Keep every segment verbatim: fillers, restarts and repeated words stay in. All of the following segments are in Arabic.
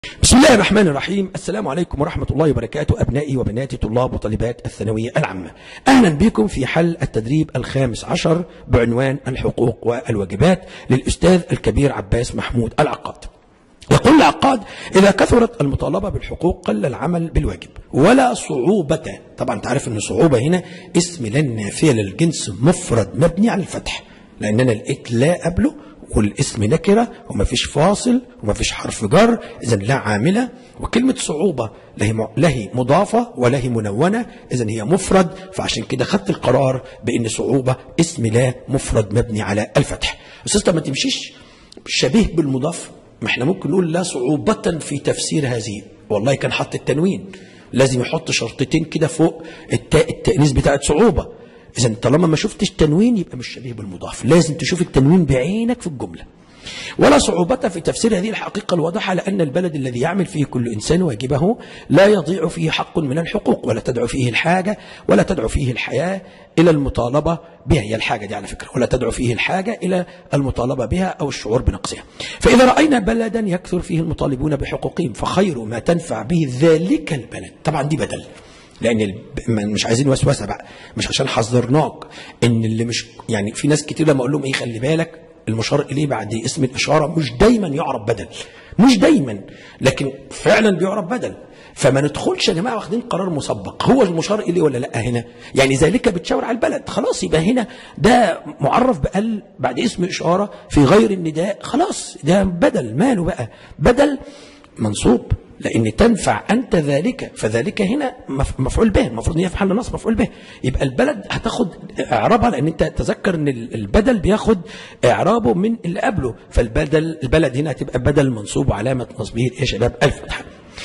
بسم الله الرحمن الرحيم. السلام عليكم ورحمة الله وبركاته أبنائي وبناتي طلاب وطالبات الثانوية العامة. أهلا بكم في حل التدريب الخامس عشر بعنوان الحقوق والواجبات للأستاذ الكبير عباس محمود العقاد. يقول العقاد: إذا كثرت المطالبة بالحقوق قل العمل بالواجب ولا صعوبة. طبعا تعرف أن صعوبة هنا اسم لا نافية للجنس مفرد مبني على الفتح، لأننا لقيت لا قبله والاسم نكرة وما فيش فاصل وما فيش حرف جر، إذن لا عاملة. وكلمة صعوبة لا هي مضافة ولا هي منونة، إذن هي مفرد، فعشان كده خدت القرار بأن صعوبة اسم لا مفرد مبني على الفتح. أستاذ ما تمشيش شبيه بالمضاف، ما احنا ممكن نقول لا صعوبة في تفسير هذه، والله كان حط التنوين، لازم يحط شرطتين كده فوق التاء التأنيث بتاعت صعوبة. إذن طالما ما شفتش تنوين يبقى مش شبيه بالمضاف، لازم تشوف التنوين بعينك في الجملة. ولا صعوبة في تفسير هذه الحقيقة الواضحة، لأن البلد الذي يعمل فيه كل إنسان واجبه لا يضيع فيه حق من الحقوق، ولا تدعو فيه الحاجة ولا تدعو فيه الحياة إلى المطالبة بها. هي الحاجة دي على فكرة، ولا تدعو فيه الحاجة إلى المطالبة بها أو الشعور بنقصها. فإذا رأينا بلدا يكثر فيه المطالبون بحقوقهم فخير ما تنفع به ذلك البلد. طبعا دي بدل، لان مش عايزين وسوسه بقى، مش عشان حذرناك ان اللي مش يعني في ناس كتير لما اقول لهم ايه خلي بالك المشار اليه بعد اسم الاشاره مش دايما يعرف بدل، مش دايما، لكن فعلا بيعرف بدل. فما ندخلش يا جماعه واخدين قرار مسبق، هو المشار اليه ولا لا هنا؟ يعني ذلك بتشاور على البلد، خلاص يبقى هنا ده معرف بقل بعد اسم اشاره في غير النداء، خلاص ده بدل، ماله بقى بدل منصوب لأن تنفع أنت ذلك، فذلك هنا مفعول به، المفروض ان هي في محل نصب مفعول به، يبقى البلد هتاخد إعرابها، لأن أنت تذكر أن البدل بياخد إعرابه من اللي قبله، فالبدل البلد هنا هتبقى بدل منصوب وعلامة نصبه يا شباب الفتحة.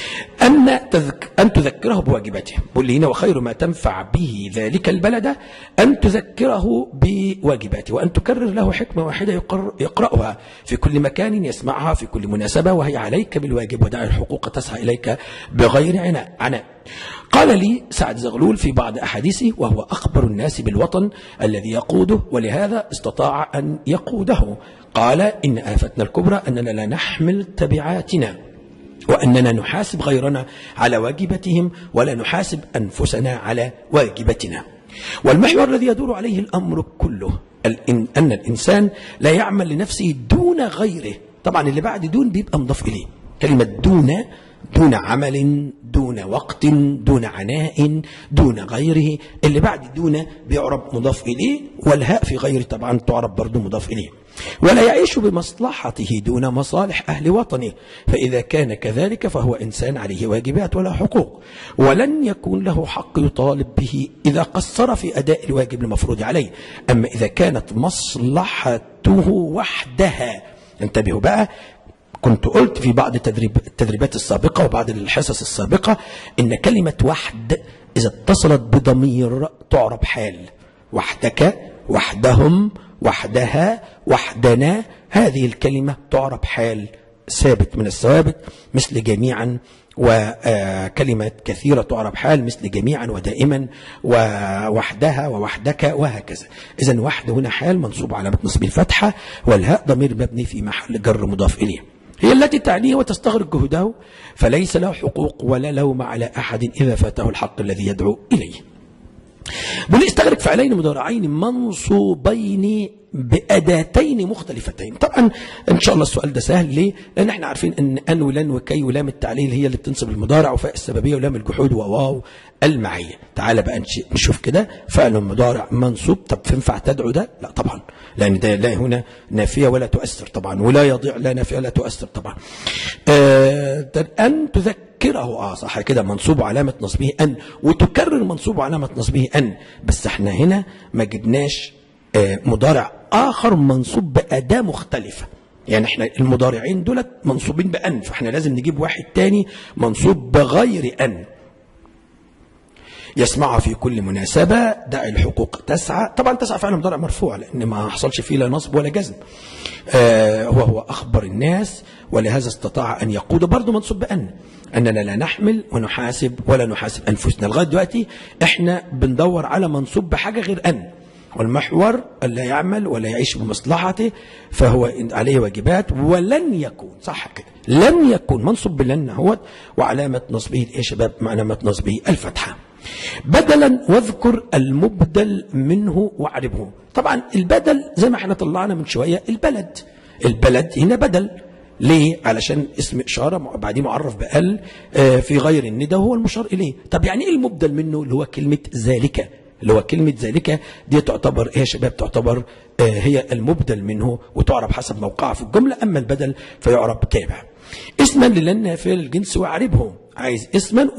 أن تذك أن تذكره بواجباته، بقول لي هنا وخير ما تنفع به ذلك البلد أن تذكره بواجباته، وأن تكرر له حكمة واحدة يقرأها في كل مكان يسمعها في كل مناسبة، وهي عليك بالواجب ودع الحقوق تسعى إليك بغير عناء عناء. قال لي سعد زغلول في بعض أحاديثه: وهو أخبر الناس بالوطن الذي يقوده ولهذا استطاع أن يقوده. قال: إن آفتنا الكبرى أننا لا نحمل تبعاتنا، وأننا نحاسب غيرنا على واجبتهم ولا نحاسب أنفسنا على واجبتنا. والمحور الذي يدور عليه الأمر كله أن الإنسان لا يعمل لنفسه دون غيره. طبعا اللي بعد دون بيبقى مضاف إليه، كلمة دون دون عمل دون وقت دون عناء دون غيره، اللي بعد دون بيعرب مضاف إليه، والهاء في غيره طبعا تعرب برضو مضاف إليه. ولا يعيش بمصلحته دون مصالح أهل وطنه، فإذا كان كذلك فهو إنسان عليه واجبات ولا حقوق، ولن يكون له حق يطالب به إذا قصر في أداء الواجب المفروض عليه. أما إذا كانت مصلحته وحدها، انتبهوا بقى، كنت قلت في بعض التدريبات السابقة وبعض الحصص السابقة إن كلمة وحد إذا اتصلت بضمير تعرب حال، وحدك وحدهم وحدها وحدنا، هذه الكلمة تعرب حال ثابت من الثوابت مثل جميعا، وكلمة كثيرة تعرب حال مثل جميعا ودائما ووحدها ووحدك وهكذا. إذن وحد هنا حال منصوب علامة نصب الفتحة، والهاء ضمير مبني في محل جر مضاف إليه، هي التي تعنيه وتستغرق جهده، فليس له حقوق ولا لوم على أحد إذا فاته الحق الذي يدعو إليه. بل استغرق فعلين مضارعين منصوبين بأداتين مختلفتين. طبعا ان شاء الله السؤال ده سهل، ليه؟ لان احنا عارفين ان ان ولن وكي ولام التعليل هي اللي بتنصب المضارع، وفاء السببيه ولام الجحود وواو المعيه. تعال بقى نشوف كده، فعل مضارع منصوب، طب ينفع تدعو ده؟ لا طبعا، لان ده لا هنا نافيه ولا تؤثر طبعا، ولا يضيع لا نافيه لا تؤثر طبعا. آه ان تذكر كره اه صح كده، منصوب علامه نصبه ان، وتكرر منصوب علامه نصبه ان، بس احنا هنا ما جبناش آه مضارع اخر منصوب باداه مختلفه، يعني احنا المضارعين دولت منصوبين بان، فاحنا لازم نجيب واحد تاني منصوب بغير ان. يسمعها في كل مناسبة، دع الحقوق تسعى، طبعا تسعى فعلا مضارع مرفوع لأن ما حصلش فيه لا نصب ولا جزم. آه وهو أخبر الناس ولهذا استطاع أن يقود، برضه منصوب بأن، أننا لا نحمل ونحاسب ولا نحاسب أنفسنا. لغاية دلوقتي احنا بندور على منصوب بحاجة غير أن، والمحور ألا يعمل ولا يعيش بمصلحته فهو عليه واجبات. ولن يكون، صح كده، لن يكون منصوب بلن هو، وعلامة نصبه ايه يا شباب؟ علامة نصبه الفتحة. بدلا واذكر المبدل منه واعربه. طبعا البدل زي ما احنا طلعنا من شوية البلد، البلد هنا بدل. ليه؟ علشان اسم إشارة بعدين معرف بأل في غير الندى هو المشار إليه. طب يعني إيه المبدل منه؟ اللي هو كلمة ذلك، اللي هو كلمة ذلك دي تعتبر إيه يا شباب؟ تعتبر هي المبدل منه وتعرب حسب موقعها في الجملة. أما البدل فيعرب تابع. اسما للن نافية للجنس واعربه، عايز اسما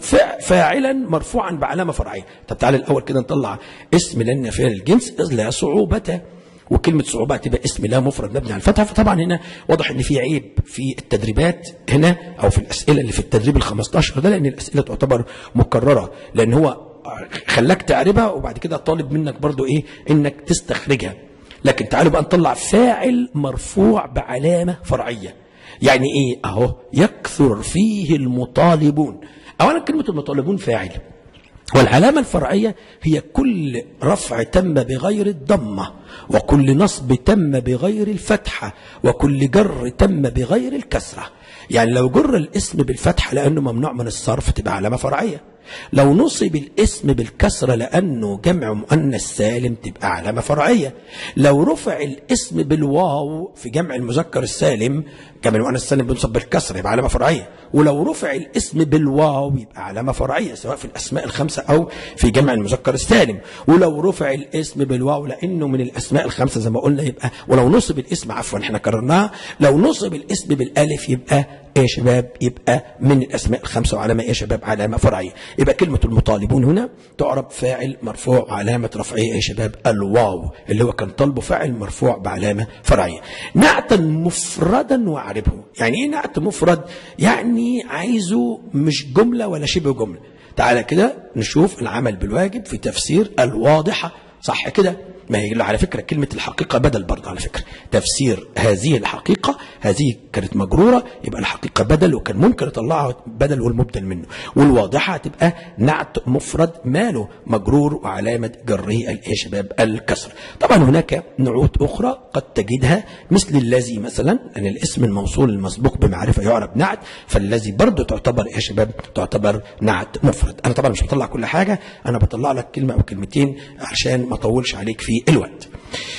وفاعلا مرفوعا بعلامة فرعية. طب تعالى الأول كده نطلع اسم لن نافية للجنس لا صعوبة، وكلمة صعوبة هتبقى اسم لا مفرد مبني على الفتحة. فطبعا هنا واضح ان في عيب في التدريبات هنا او في الاسئلة اللي في التدريب ال خمستاشر ده، لان الاسئلة تعتبر مكررة، لان هو خلاك تعربها وبعد كده طالب منك برضو ايه؟ انك تستخرجها. لكن تعالوا بقى نطلع فاعل مرفوع بعلامة فرعية. يعني ايه؟ اهو يكثر فيه المطالبون. اولا كلمة المطالبون فاعل، والعلامة الفرعية هي كل رفع تم بغير الضمة، وكل نصب تم بغير الفتحة، وكل جر تم بغير الكسرة. يعني لو جر الاسم بالفتحة لأنه ممنوع من الصرف تبقى علامة فرعية، لو نصب الاسم بالكسرة لأنه جمع مؤنث سالم تبقى علامة فرعية، لو رفع الاسم بالواو في جمع المذكر السالم، جمع المؤنث السالم بينصب بالكسرة يبقى علامة فرعية، ولو رفع الاسم بالواو يبقى علامة فرعية سواء في الأسماء الخمسة أو في جمع المذكر السالم. ولو رفع الاسم بالواو لأنه من الأسماء الخمسة زي ما قلنا يبقى، ولو نصب الاسم عفوا احنا كررناها، لو نصب الاسم بالألف يبقى ايه يا شباب؟ يبقى من الأسماء الخمسة وعلامة ايه يا شباب؟ علامة فرعية. يبقى كلمة المطالبون هنا تعرب فاعل مرفوع علامة رفعه ايه يا شباب؟ الواو، اللي هو كان طالبه فاعل مرفوع بعلامة فرعية. نعتا مفردا واعربه. يعني ايه نعت مفرد؟ يعني عايزه مش جملة ولا شبه جملة. تعالى كده نشوف العمل بالواجب في تفسير الواضحة، صح كده؟ ما هي على فكرة كلمة الحقيقة بدل برضه على فكرة. تفسير هذه الحقيقة، هذه كانت مجرورة يبقى الحقيقة بدل، وكان ممكن يطلعها بدل والمبدل منه. والواضحة هتبقى نعت مفرد ماله مجرور وعلامة جره ايه يا شباب؟ الكسر. طبعا هناك نعوت أخرى قد تجدها مثل الذي مثلا، لأن الاسم الموصول المسبوق بمعرفة يعرب نعت، فالذي برضه تعتبر ايه يا شباب؟ تعتبر نعت مفرد. أنا طبعا مش بطلع كل حاجة، أنا بطلع لك كلمة أو كلمتين عشان ما أطولش عليك في الوقت.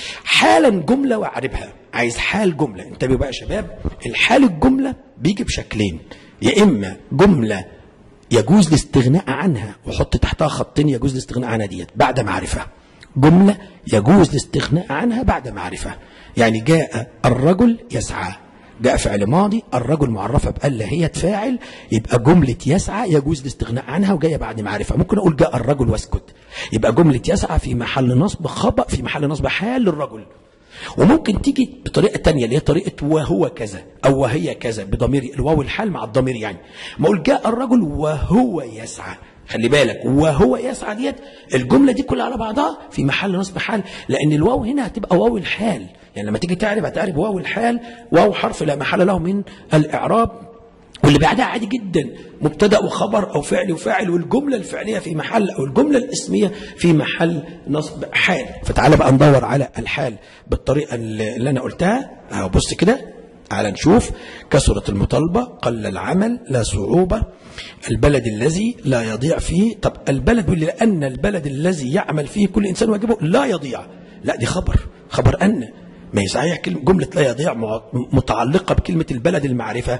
حالا جملة واعربها. عايز حال جملة. انتبهوا بقى يا شباب، الحال الجملة بيجي بشكلين، يا إما جملة يجوز الاستغناء عنها وحط تحتها خطين يجوز الاستغناء عنها ديت بعد معرفة، جملة يجوز الاستغناء عنها بعد معرفة. يعني جاء الرجل يسعى، جاء فعل ماضي، الرجل معرفة بألا هي فاعل، يبقى جملة يسعى يجوز الاستغناء عنها وجاية بعد معرفة. ممكن أقول جاء الرجل واسكت، يبقى جملة يسعى في محل نصب خبر، في محل نصب حال للرجل. وممكن تيجي بطريقة تانية اللي هي طريقة وهو كذا أو وهي كذا بضمير الواو الحال مع الضمير. يعني ما أقول جاء الرجل وهو يسعى، خلي بالك وهو يسعى ديت الجملة دي كلها على بعضها في محل نصب حال، لأن الواو هنا هتبقى واو الحال. يعني لما تيجي تعرف هتعرف واو الحال، واو حرف لا محل له من الإعراب، واللي بعدها عادي جدا مبتدأ وخبر أو فعل وفاعل، والجملة الفعلية في محل أو الجملة الاسمية في محل نصب حال. فتعالى بقى ندور على الحال بالطريقة اللي أنا قلتها. أهو بص كده، تعالى نشوف. كثرت المطالبة، قل العمل، لا صعوبة، البلد الذي لا يضيع فيه. طب البلد بيقول لي لأن البلد الذي يعمل فيه كل إنسان واجبه لا يضيع، لا دي خبر، خبر أن ما يصحيح جملة لا يضيع متعلقة بكلمة البلد المعرفة،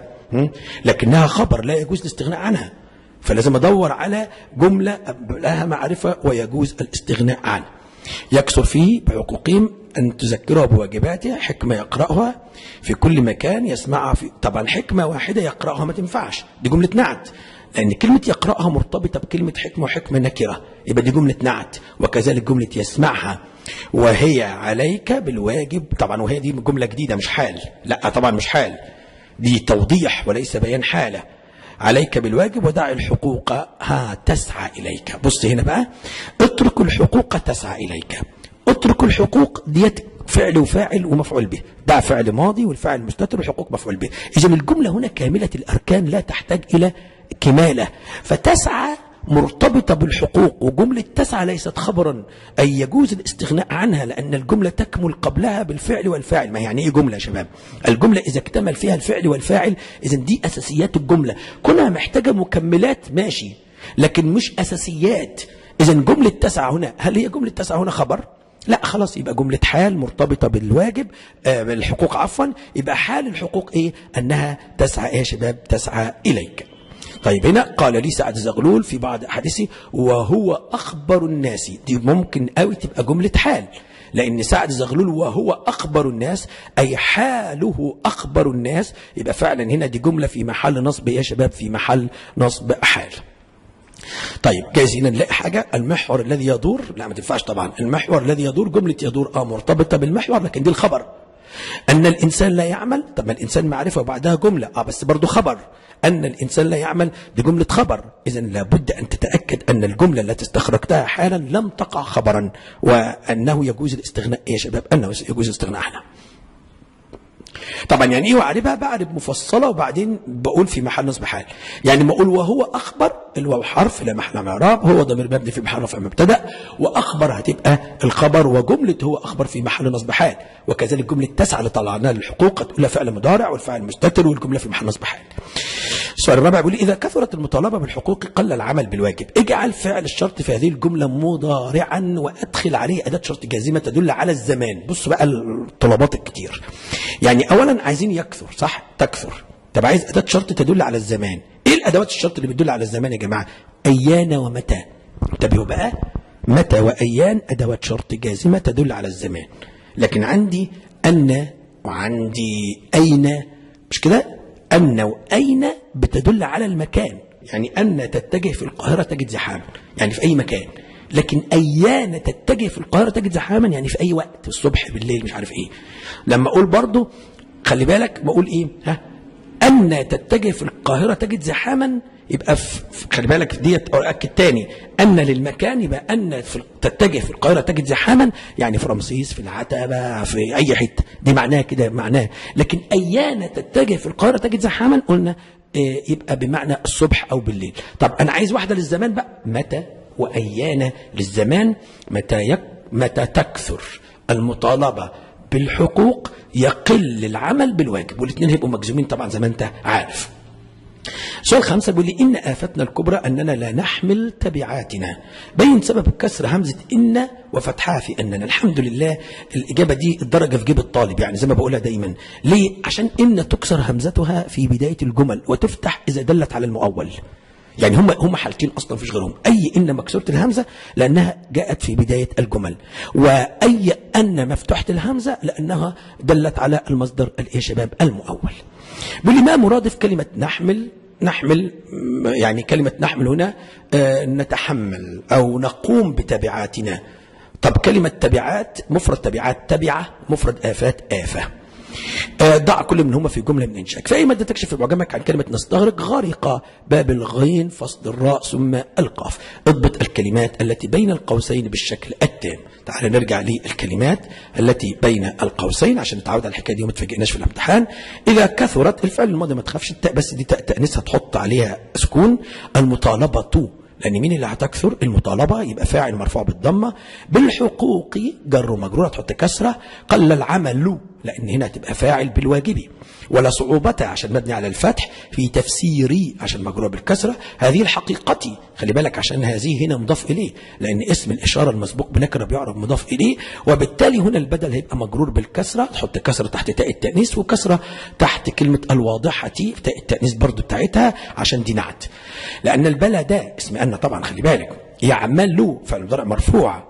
لكنها خبر لا يجوز الاستغناء عنها، فلازم أدور على جملة لها معرفة ويجوز الاستغناء عنها. يكثر فيه بعقوقهم أن تذكره بواجباته، حكمة يقرأها في كل مكان يسمعها في. طبعا حكمة واحدة يقرأها ما تنفعش، دي جملة نعت، لأن كلمة يقرأها مرتبطة بكلمة حكمة، وحكمة نكرة يبقى دي جملة نعت. وكذلك جملة يسمعها وهي عليك بالواجب، طبعا وهي دي جملة جديدة مش حال، لا طبعا مش حال، دي توضيح وليس بيان حالة. عليك بالواجب ودع الحقوق ها تسعى إليك. بص هنا بقى، اترك الحقوق تسعى إليك. اترك الحقوق ديت فعل وفاعل ومفعول به، دع فعل ماضي والفاعل مستتر والحقوق مفعول به. إذن الجملة هنا كاملة الأركان لا تحتاج إلى كمالة. فتسعى مرتبطة بالحقوق، وجملة تسعى ليست خبرا أي يجوز الاستغناء عنها لأن الجملة تكمل قبلها بالفعل والفاعل. ما يعني إيه جملة يا شباب؟ الجملة إذا اكتمل فيها الفعل والفاعل إذن دي أساسيات الجملة، كونها محتاجة مكملات ماشي لكن مش أساسيات. إذن جملة تسعى هنا، هل هي جملة تسعى هنا خبر؟ لا خلاص، يبقى جملة حال مرتبطة بالواجب آه بالحقوق عفوا، يبقى حال الحقوق إيه؟ أنها تسعى إيه يا شباب؟ تسعى إليك. طيب هنا قال لي سعد زغلول في بعض أحاديثه وهو أخبر الناس، دي ممكن قوي تبقى جملة حال، لأن سعد زغلول وهو أخبر الناس أي حاله أخبر الناس، يبقى فعلا هنا دي جملة في محل نصب يا شباب، في محل نصب حال. طيب جايز هنا نلاقي حاجة المحور الذي يدور، لا ما تنفعش طبعا، المحور الذي يدور جملة يدور اه مرتبطة بالمحور لكن دي الخبر. أن الإنسان لا يعمل، طب ما الإنسان معرفة وبعدها جملة اه بس برضو خبر. أن الإنسان لا يعمل دي جملة خبر، إذا لابد أن تتأكد أن الجملة التي استخرجتها حالا لم تقع خبرا، وأنه يجوز الاستغناء يا شباب، أنه يجوز الاستغناء عنها. طبعا يعني ايه وعربها؟ بعرب مفصله وبعدين بقول في محل نصب حال. يعني ما اقول وهو اخبر، الواو حرف لا محل من اعراب، هو ضمير مبني في محل رفع مبتدا، واخبر هتبقى الخبر، وجمله هو اخبر في محل نصب حال. وكذلك جمله تسعى اللي طلعناها للحقوق هتقول لها فعل مضارع والفاعل مستتر والجمله في محل نصب حال. السؤال الرابع بيقول اذا كثرت المطالبه بالحقوق قل العمل بالواجب، اجعل فعل الشرط في هذه الجمله مضارعا وادخل عليه اداه شرط جازمه تدل على الزمان. بص بقى الطلبات الكتير، يعني اولا عايزين يكثر صح؟ تكثر، طب عايز اداه شرط تدل على الزمان. ايه الادوات الشرط اللي بتدل على الزمان يا جماعه؟ ايان ومتى. انتبهوا بقى، متى وايان ادوات شرط جازمه تدل على الزمان، لكن عندي ان وعندي اين، مش كده؟ أن وأين بتدل على المكان، يعني أن تتجه في القاهرة تجد زحاما يعني في أي مكان، لكن أيان تتجه في القاهرة تجد زحاما يعني في أي وقت، الصبح بالليل مش عارف إيه. لما أقول برضو خلي بالك بقول إيه؟ ها؟ أن تتجه في القاهرة تجد زحاما، يبقى في خلي بالك ديت أؤكد تاني، أن للمكان يبقى أن في تتجه في القاهرة تجد زحاما يعني في رمسيس في العتبة في أي حتة، دي معناها كده معناه. لكن أيان تتجه في القاهرة تجد زحاما قلنا إيه؟ يبقى بمعنى الصبح أو بالليل. طب أنا عايز واحدة للزمان بقى، متى وأيان للزمان. متى يك متى تكثر المطالبة بالحقوق يقل العمل بالواجب، والاثنين هيبقوا مجزومين طبعا زي ما انت عارف. سؤال خمسة بيقول لي إن آفتنا الكبرى أننا لا نحمل تبعاتنا، بين سبب كسر همزة إن وفتحها في أننا. الحمد لله الإجابة دي الدرجة في جيب الطالب، يعني زي ما بقولها دايما. ليه؟ عشان إن تكسر همزتها في بداية الجمل وتفتح إذا دلت على المؤول، يعني هم هم حالتين اصلا مفيش غيرهم، اي ان مكسوره الهمزه لانها جاءت في بدايه الجمل، واي ان مفتوحه الهمزه لانها دلت على المصدر يا شباب المؤول. بيقول لي ما مرادف كلمه نحمل؟ نحمل يعني كلمه نحمل هنا آه نتحمل او نقوم بتبعاتنا. طب كلمه تبعات مفرد تبعات تبعه، مفرد آفات آفه. ضع كل منهما في جملة من إنشاء. في أي مادة تكشف معجمك عن كلمة نستغرق؟ غارقة، باب الغين، فصل الراء ثم القاف. اضبط الكلمات التي بين القوسين بالشكل التام. تعال نرجع للكلمات التي بين القوسين عشان نتعود على الحكاية دي وما تفاجئناش في الامتحان. إذا كثرت الفعل الماضي ما تخافش التاء بس دي تاء تأنيث هتحط عليها سكون. المطالبة، لأن مين اللي هتكثر؟ المطالبة، يبقى فاعل مرفوع بالضمة. بالحقوق جر ومجرور هتحط كسرة. قل العمل لأن هنا هتبقى فاعل بالواجب. ولا صعوبة عشان مبني على الفتح. في تفسيري عشان مجرور بالكسرة. هذه الحقيقة خلي بالك عشان هذه هنا مضاف إليه، لأن اسم الإشارة المسبوق بنكرة بيعرف مضاف إليه، وبالتالي هنا البدل هيبقى مجرور بالكسرة، تحط كسرة تحت تاء التأنيث وكسرة تحت كلمة الواضحة تاء التأنيث برضو بتاعتها عشان دي نعت. لأن البلد اسم أن طبعا خلي بالك. يعمل فعل مضارع مرفوع.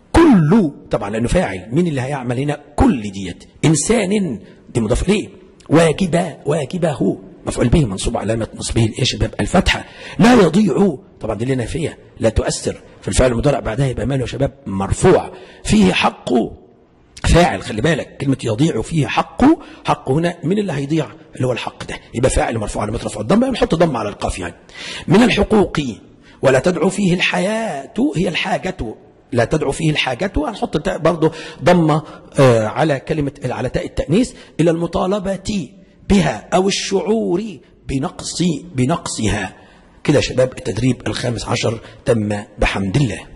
كل طبعا لأنه فاعل، مين اللي هيعمل هنا؟ كل ديت. إنسان دي مضاف إليه. واجبة واجبه مفعول به منصوب علامة نصبه ايه يا شباب؟ الفتحة. لا يضيع طبعا دي لنا فيها لا تؤثر في الفعل المضارع بعدها يبقى ماله يا شباب؟ مرفوع. فيه حق فاعل خلي بالك، كلمة يضيع فيه حق، حق هنا من اللي هيضيع اللي هو الحق ده، يبقى فاعل مرفوع على رفع الضمه، نحط ضمه على القاف يعني. من الحقوق ولا تدعو فيه الحياة هي الحاجة، لا تدعو فيه الحاجة هنحط برضه ضمه آه على كلمة على تاء التأنيث. إلى المطالبة بها أو الشعور بنقص بنقصها. كده يا شباب التدريب الخامس عشر تم بحمد الله.